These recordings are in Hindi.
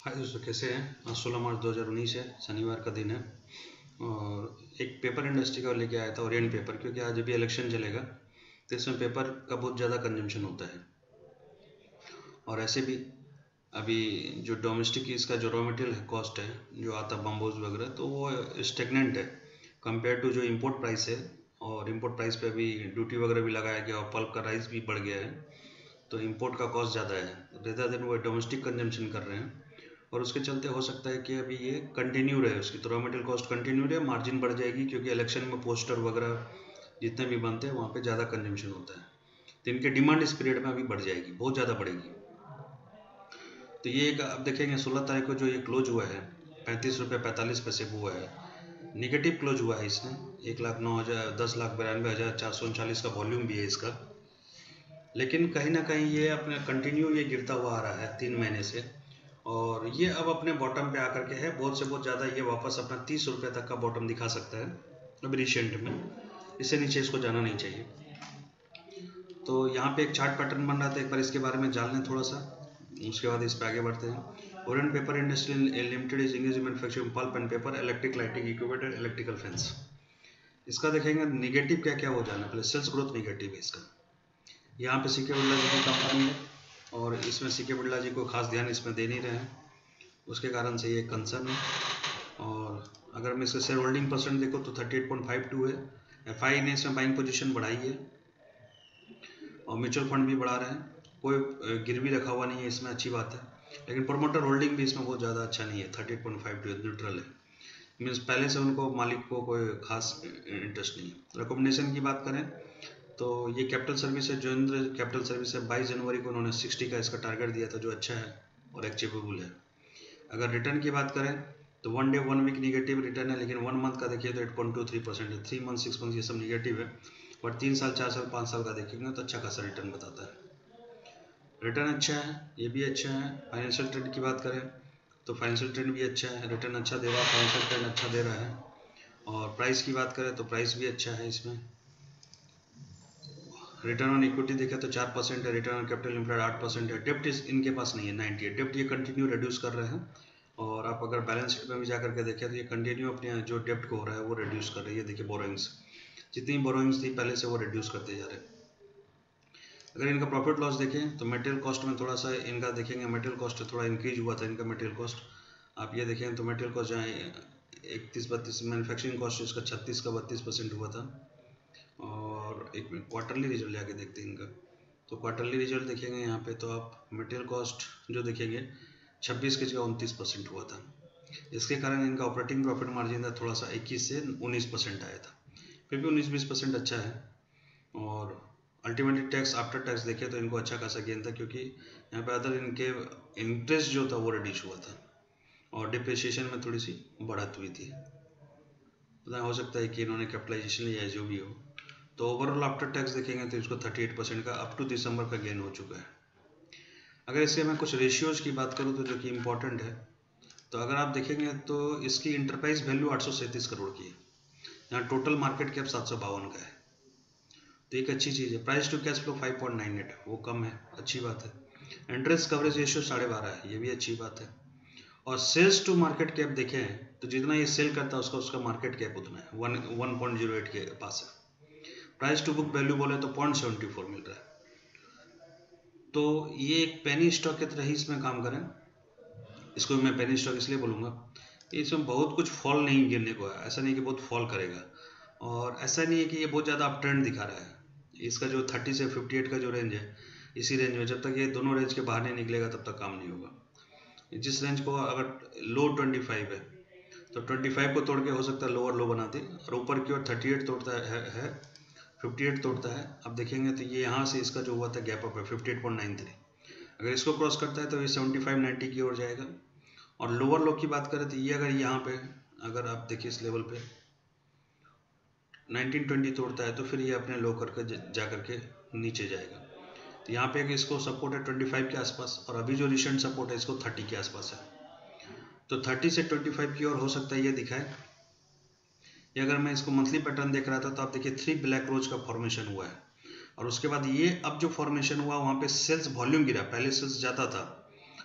हाय दोस्तों, कैसे हैं। आज 16 मार्च 2019 है, शनिवार का दिन है। और एक पेपर इंडस्ट्री का लेके आया था, ओरिएंट पेपर, क्योंकि आज अभी इलेक्शन चलेगा तो इसमें पेपर का बहुत ज़्यादा कंजम्पशन होता है। और ऐसे भी अभी जो डोमेस्टिक इसका जो रॉ मटेरियल कॉस्ट है जो आता है बम्बोज वगैरह, तो वो स्टेगनेंट है कंपेयर टू जो इम्पोर्ट प्राइस है। और इम्पोर्ट प्राइस पे अभी ड्यूटी वगैरह भी लगाया गया और पल्प का राइस भी बढ़ गया है, तो इम्पोर्ट का कॉस्ट ज़्यादा है रेदर देन वो डोमेस्टिक कंजम्पशन कर रहे हैं। और उसके चलते हो सकता है कि अभी ये कंटिन्यू रहे, उसकी तो रॉ मटेरियल कॉस्ट कंटिन्यू रहे, मार्जिन बढ़ जाएगी क्योंकि इलेक्शन में पोस्टर वगैरह जितने भी बनते हैं वहाँ पे ज़्यादा कंजम्पशन होता है, तो इनकी डिमांड इस पीरियड में अभी बढ़ जाएगी, बहुत ज़्यादा बढ़ेगी। तो ये एक आप देखेंगे 16 तारीख को जो ये क्लोज हुआ है 35 रुपये 45 पैसे को हुआ है, निगेटिव क्लोज हुआ है इसने। 1,09,000 10,92,439 का वॉल्यूम भी है इसका, लेकिन कहीं ना कहीं ये अपने कंटिन्यू ये गिरता हुआ आ रहा है 3 महीने से। और ये अब अपने बॉटम पे आकर के है, बहुत से बहुत ज़्यादा ये वापस अपना 30 रुपये तक का बॉटम दिखा सकता है अभी रिसेंट में, इससे नीचे इसको जाना नहीं चाहिए। तो यहाँ पे एक चार्ट पैटर्न बन रहा था, एक बार इसके बारे में जान लें थोड़ा सा, उसके बाद इस पर आगे बढ़ते हैं। Orient Paper Industry Limited is engage in manufacturing pulp and paper, electric lighting equipment and electrical fans. इसका देखेंगे निगेटिव क्या क्या हो जाना, पहले सेल्स ग्रोथ निगेटिव है इसका। यहाँ पे सीके बिरला जी की कंपनी है और इसमें सीके बिरला जी को खास ध्यान इसमें दे नहीं रहे हैं, उसके कारण से ये कंसर्न है। और अगर मैं इसका शेयर होल्डिंग परसेंट देखो तो 38.52 है। एफआई ने इसमें बाइंग पोजीशन बढ़ाई है और म्यूचुअल फंड भी बढ़ा रहे हैं, कोई गिरवी रखा हुआ नहीं है इसमें, अच्छी बात है। लेकिन प्रोमोटर होल्डिंग भी इसमें बहुत ज़्यादा अच्छा नहीं है, 38.52 न्यूट्रल है, मीन्स पहले से उनको मालिक को कोई खास इंटरेस्ट नहीं है। रिकमेंडेशन की बात करें तो ये कैपिटल सर्विस है, जोइंद्र कैपिटल सर्विस है, 22 जनवरी को उन्होंने 60 का इसका टारगेट दिया था, जो अच्छा है और अचीवेबल है। अगर रिटर्न की बात करें तो 1 डे 1 वीक निगेटिव रिटर्न है, लेकिन 1 मंथ का देखिए तो 8.23% है, 3 मंथ 6 मंथ ये सब निगेटिव है। और 3 साल 4 साल 5 साल का देखेंगे तो अच्छा खासा रिटर्न बताता है, रिटर्न अच्छा है, ये भी अच्छा है। फाइनेंशियल ट्रेंड की बात करें तो फाइनेंशियल ट्रेंड भी अच्छा है, रिटर्न अच्छा दे रहा है, फाइनेंशियल ट्रेंड अच्छा दे रहा है। और प्राइस की बात करें तो प्राइस भी अच्छा है इसमें। रिटर्न ऑन इक्विटी देखें तो 4% है, रिटर्न ऑन कैपिटल एम्प्लॉयड 8% है। डेप्ट इनके पास नहीं है 90 है, डेप्ट ये कंटिन्यू रिड्यूस कर रहे हैं। और आप अगर बैलेंस शीट में भी जा करके देखें तो ये कंटिन्यू अपने जो डेप्ट को हो रहा है वो रिड्यूस कर रही है। देखिए बोरोइंग्स, जितनी बोरोइंग्स थी पहले से वो रिड्यूस करते जा रहे हैं। अगर इनका प्रॉफिट लॉस देखें तो मटेरियल कॉस्ट में थोड़ा सा इनका देखेंगे, मटेरियल कॉस्ट थोड़ा इंक्रीज हुआ था इनका मटेरियल कॉस्ट। आप ये देखें तो मटेरियल कॉस्ट जहाँ 31-32, मैन्युफैक्चरिंग कॉस्ट इसका 36 का 32% हुआ था। और एक मिनट क्वार्टरली रिजल्ट जाके देखते हैं इनका, तो क्वार्टरली रिजल्ट देखेंगे यहाँ पे तो आप मटेरियल कॉस्ट जो देखेंगे 26 की जगह 29% हुआ था। इसके कारण इनका ऑपरेटिंग प्रॉफिट मार्जिन था थोड़ा सा 21 से 19% आया था, फिर भी 19-20% अच्छा है। और अल्टीमेटली टैक्स आफ्टर टैक्स देखें तो इनको अच्छा खासा गेन था, क्योंकि यहाँ पे अदर इनके इंटरेस्ट जो था वो रिड्यूस हुआ था और डिप्रिसिएशन में थोड़ी सी बढ़त हुई थी। पता हो सकता है कि इन्होंने कैपिटलाइजेशन लिया है जो भी हो। तो ओवरऑल आफ्टर टैक्स देखेंगे तो इसको 38% का अप टू दिसंबर का गेन हो चुका है। अगर इसके मैं कुछ रेशियोज की बात करूँ तो जो कि इम्पोर्टेंट है, तो अगर आप देखेंगे तो इसकी इंटरप्राइज वैल्यू 837 करोड़ की है, यहाँ टोटल मार्केट कैप 752 का है, तो एक अच्छी चीज़ है। प्राइस टू कैश फ्लो 5.98, वो कम है, अच्छी बात है। इंटरेस्ट कवरेज रेशियो 12.5 है, ये भी अच्छी बात है। और सेल्स टू मार्केट कैप देखें तो जितना ये सेल करता है उसका मार्केट कैप उतना है, 1.08 के पास है। प्राइस टू बुक वैल्यू बोले तो 0.74 मिल रहा है। तो ये एक पेनी स्टॉक की तरह ही इसमें काम करें, इसको मैं पेनी स्टॉक इसलिए बोलूँगा, इसमें बहुत कुछ फॉल नहीं गिरने को है, ऐसा नहीं कि बहुत फॉल करेगा, और ऐसा नहीं है कि ये बहुत ज़्यादा अप ट्रेंड दिखा रहा है। इसका जो 30 से 58 का जो रेंज है, इसी रेंज में जब तक ये दोनों रेंज के बाहर नहीं निकलेगा तब तक काम नहीं होगा। जिस रेंज को अगर लो 25 है तो 25 को तोड़ के हो सकता है लोअर लो बनाते, और ऊपर की ओर 38 तोड़ता है 58 तोड़ता है। अब देखेंगे तो ये यहाँ से इसका जो हुआ था गैप अप है 58.93, अगर इसको क्रॉस करता है तो ये 75-90 की ओर जाएगा। और लोअर लो की बात करें तो ये अगर यहाँ पे अगर आप देखिए इस लेवल पे 1920 तोड़ता है तो फिर ये अपने लो करके जा करके नीचे जाएगा। तो यहाँ पे इसको सपोर्ट है 25 के आसपास, और अभी जो रिसेंट सपोर्ट है इसको 30 के आसपास है, तो 30 से 25 की ओर हो सकता है ये दिखाए। ये अगर मैं इसको मंथली पैटर्न देख रहा था तो आप देखिए 3 ब्लैक रोज का फॉर्मेशन हुआ है, और उसके बाद ये अब जो फॉर्मेशन हुआ वहाँ पे सेल्स वॉल्यूम गिरा, पहले सेल्स ज़्यादा था,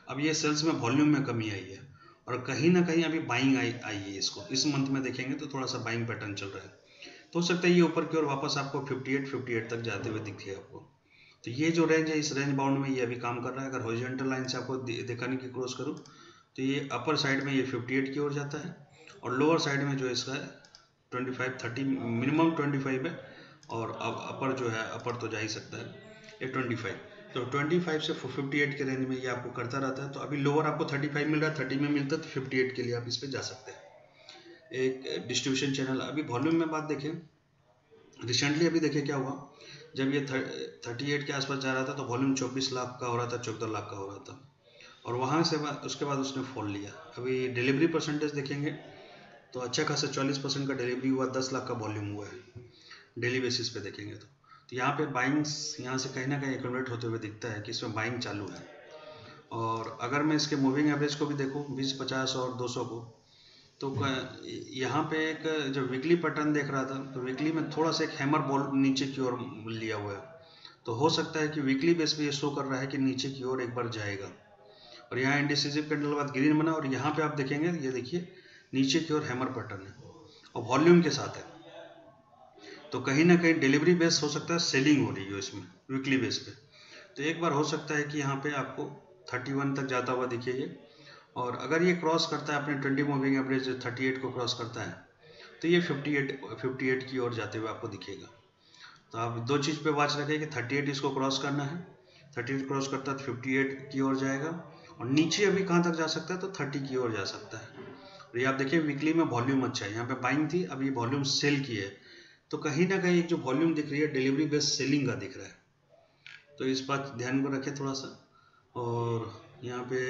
अब ये सेल्स में वॉल्यूम में कमी आई है और कहीं ना कहीं अभी बाइंग आई है। इसको इस मंथ में देखेंगे तो थोड़ा सा बाइंग पैटर्न चल रहा है, तो हो सकता है ये ऊपर की ओर वापस आपको 58 तक जाते हुए दिखे आपको। तो ये जो रेंज है, इस रेंज बाउंड में ये अभी काम कर रहा है। अगर हॉरिजॉन्टल लाइन से आपको दिखाने की क्रॉस करूँ तो ये अपर साइड में ये 58 की ओर जाता है और लोअर साइड में जो इसका 25-30 मिनिमम 25 है और अब अपर जो है, अपर तो जा ही सकता है ये 25। तो 25 से 58 के रेंज में ये आपको करता रहता है। तो अभी लोअर आपको 35 मिल रहा है, 30 में मिलता है तो 58 के लिए आप इस पर जा सकते हैं। एक डिस्ट्रीब्यूशन चैनल, अभी वॉल्यूम में बात देखें, रिसेंटली अभी देखिए क्या हुआ, जब ये 38 के आसपास जा रहा था तो वॉल्यूम 24 लाख का हो रहा था, 14 लाख का हो रहा था और वहाँ से उसके बाद उसने फॉल लिया। अभी डिलीवरी परसेंटेज देखेंगे तो अच्छा खासा 40% का डिलीवरी हुआ, 10 लाख का वॉल्यूम हुआ है डेली बेसिस पे देखेंगे तो यहाँ पे बाइंग्स यहाँ से कहीं ना कहीं एक्यूमुलेट होते हुए दिखता है कि इसमें बाइंग चालू है। और अगर मैं इसके मूविंग एवरेज को भी देखूँ 20, 50 और 200 को, तो यहाँ पे एक जब वीकली पैटर्न देख रहा था तो वीकली में थोड़ा सा एक हैमर बॉल नीचे की ओर लिया हुआ है, तो हो सकता है कि वीकली बेस पे ये शो कर रहा है कि नीचे की ओर एक बार जाएगा। और यहाँ इंडिसिसिव कैंडल के बाद ग्रीन बना और यहाँ पे आप देखेंगे, ये देखिए नीचे की ओर हैमर पैटर्न है और वॉल्यूम के साथ है, तो कहीं ना कहीं डिलीवरी बेस हो सकता है सेलिंग हो रही है इसमें वीकली बेस पे। तो एक बार हो सकता है कि यहाँ पे आपको 31 तक जाता हुआ दिखे ये, और अगर ये क्रॉस करता है अपने 20 मूविंग एवरेज 38 को क्रॉस करता है तो ये 58 की ओर जाते हुए आपको दिखेगा। तो आप दो चीज़ पे वाच रखें कि 38 इसको क्रॉस करना है, 38 क्रॉस करता है तो 58 की ओर जाएगा और नीचे अभी कहाँ तक जा सकता है तो 30 की ओर जा सकता है। और ये आप देखिए वीकली में वॉल्यूम अच्छा है, यहाँ पे बाइंग थी, अभी वॉल्यूम सेल की है, तो कहीं ना कहीं एक जो वॉल्यूम दिख रही है डिलीवरी बेस सेलिंग का दिख रहा है। तो इस बात ध्यान को रखें थोड़ा सा। और यहाँ पे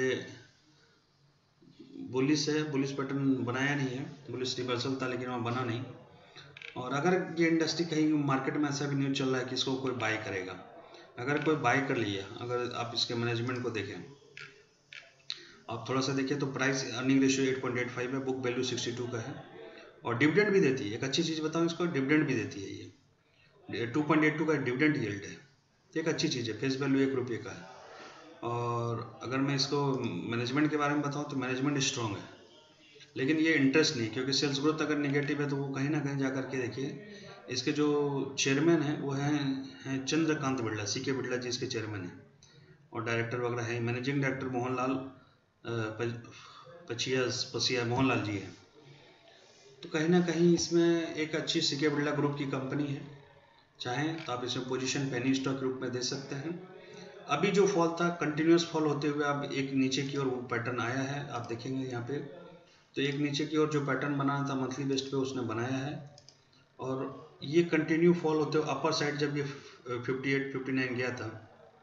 बुलिश है, बुलिश पैटर्न बनाया नहीं है, बुलिश रिवर्सल था लेकिन वहाँ बना नहीं। और अगर ये इंडस्ट्री कहीं मार्केट में ऐसा भी न्यूज चल रहा है कि इसको कोई बाय करेगा, अगर कोई बाय कर लिया, अगर आप इसके मैनेजमेंट को देखें, आप थोड़ा सा देखिए तो प्राइस अर्निंग रेशियो 8.85 है, बुक वैल्यू 62 का है और डिविडेंड भी देती है। एक अच्छी चीज़ बताऊँ इसको, डिविडेंड भी देती है, ये 2.82 का डिविडेंड यील्ड है, एक अच्छी चीज़ है, फेस वैल्यू 1 रुपये का है। और अगर मैं इसको मैनेजमेंट के बारे में बताऊँ तो मैनेजमेंट स्ट्रॉन्ग है, लेकिन ये इंटरेस्ट नहीं, क्योंकि सेल्स ग्रोथ अगर नेगेटिव है तो वो कहीं ना कहीं जा करके देखिए, इसके जो चेयरमैन हैं वो हैं चंद्रकांत बिड़ला, सीके बिड़ला जी इसके चेयरमैन हैं और डायरेक्टर वगैरह हैं, मैनेजिंग डायरेक्टर मोहनलाल पसिया मोहनलाल जी हैं। तो कहीं ना कहीं इसमें एक अच्छी सीके बिड़ला ग्रुप की कंपनी है, चाहें तो आप इसमें पोजीशन पेनी स्टॉक ग्रुप में दे सकते हैं। अभी जो फॉल था कंटिन्यूस फॉल होते हुए अब एक नीचे की ओर वो पैटर्न आया है, आप देखेंगे यहाँ पे, तो एक नीचे की ओर जो पैटर्न बनाया था मंथली बेस्ट पे उसने बनाया है और ये कंटिन्यू फॉल होते हुए अपर साइड जब ये 58-59 गया था,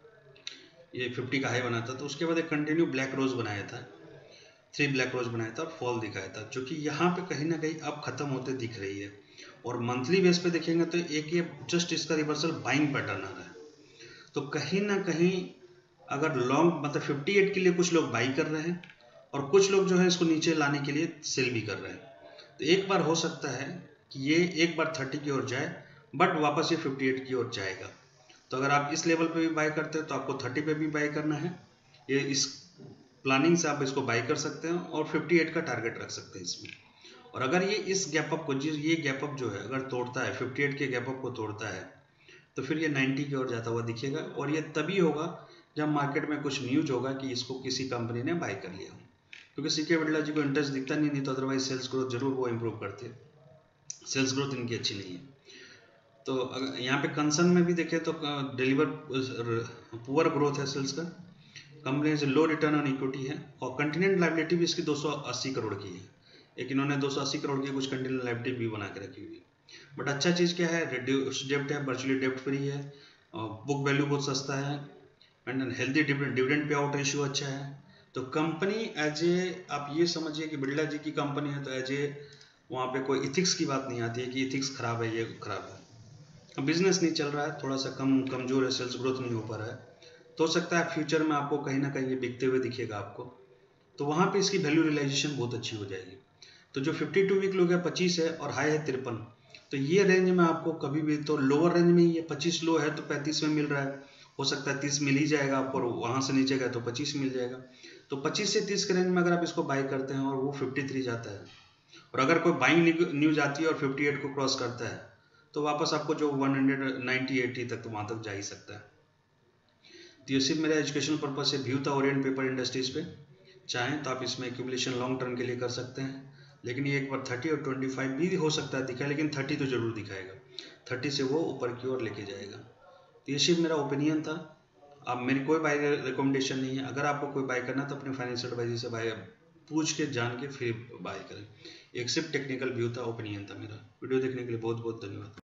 ये 50 का हाई बना था, तो उसके बाद एक कंटिन्यू ब्लैक रोज बनाया था, 3 ब्लैक रोज बनाया था और फॉल दिखाया था, जो कि यहाँ पे कहीं ना कहीं अब खत्म होते दिख रही है। और मंथली बेस पे देखेंगे तो एक ये जस्ट इसका रिवर्सल बाइंग पैटर्न आ रहा है, तो कहीं ना कहीं अगर लॉन्ग मतलब 58 के लिए कुछ लोग बाई कर रहे हैं और कुछ लोग जो है इसको नीचे लाने के लिए सेल भी कर रहे हैं। तो एक बार हो सकता है कि ये एक बार 30 की ओर जाए बट वापस ये 58 की ओर जाएगा। तो अगर आप इस लेवल पे भी बाय करते हैं तो आपको 30 पे भी बाय करना है, ये इस प्लानिंग से आप इसको बाय कर सकते हैं और 58 का टारगेट रख सकते हैं इसमें। और अगर ये इस गैप अप को, ये गैप अप जो है अगर तोड़ता है, 58 के गैप अप को तोड़ता है, तो फिर ये 90 की ओर जाता हुआ दिखेगा और ये तभी होगा जब मार्केट में कुछ न्यूज होगा कि इसको किसी कंपनी ने बाय कर लिया, क्योंकि सीके बिड़ला जी को इंटरेस्ट दिखता नहीं तो अदरवाइज सेल्स ग्रोथ जरूर वो इम्प्रूव करते, सेल्स ग्रोथ इनकी अच्छी नहीं है। तो अगर यहाँ पे कंसर्न में भी देखें तो डिलीवर पुअर ग्रोथ है सेल्स का, कंपनी से लो रिटर्न ऑन इक्विटी है और कंटिनेंट लाइबिलिटी भी इसकी 280 करोड़ की है, एक इन्होंने 280 करोड़ की कुछ कंटिनेंट लाइबिलिटी भी बना के रखी हुई है। बट अच्छा चीज़ क्या है, रिड्यूस डेप्ट है, वर्चुअली डेप्ट फ्री है, बुक वैल्यू बहुत सस्ता है and healthy dividend pay out ratio अच्छा है। तो कंपनी एज ए, आप ये समझिए कि बिड़ला जी की कंपनी है तो एज ए वहाँ पे कोई इथिक्स की बात नहीं आती है कि इथिक्स खराब है, ये खराब है। बिजनेस नहीं चल रहा है, थोड़ा सा कमजोर है, सेल्स ग्रोथ नहीं हो पा रहा है, तो हो सकता है फ्यूचर में आपको कहीं ना कहीं ये बिकते हुए दिखेगा आपको, तो वहाँ पे इसकी वैल्यू रियलाइजेशन बहुत अच्छी हो जाएगी। तो जो 52 वीक लो गया 25 है और हाई है 53, तो ये रेंज में आपको कभी भी, तो लोअर रेंज में ये 25 लो है तो 35 में मिल रहा है, हो सकता है 30 मिल ही जाएगा आपको, वहाँ से नीचे गया तो 25 मिल जाएगा। तो 25 से 30 के रेंज में अगर आप इसको बाई करते हैं और वो 53 जाता है, और अगर कोई बाइंग न्यूज आती है और 58 को क्रॉस करता है, तो वापस आपको जो 190 80 तक तो वहाँ तक जा ही सकता है। तो ये सिर्फ मेरा एजुकेशनल पर्पज से व्यू था ओरिएंट पेपर इंडस्ट्रीज पे। चाहें तो आप इसमें एक्यूमुलेशन लॉन्ग टर्म के लिए कर सकते हैं, लेकिन ये एक बार 30 और 25 भी हो सकता है दिखाए, लेकिन 30 तो जरूर दिखाएगा, 30 से वो ऊपर की ओर लेके जाएगा। तो ये सिर्फ मेरा ओपिनियन था। अब मेरी कोई बाय रिकमेंडेशन नहीं है। अगर आपको कोई बाय करना है तो अपने फाइनेंशियल एडवाइजर से बाय पूछ के जान के फिर बाय करें। एक सिर्फ टेक्निकल व्यू था, ओपिनियन था मेरा। वीडियो देखने के लिए बहुत बहुत धन्यवाद।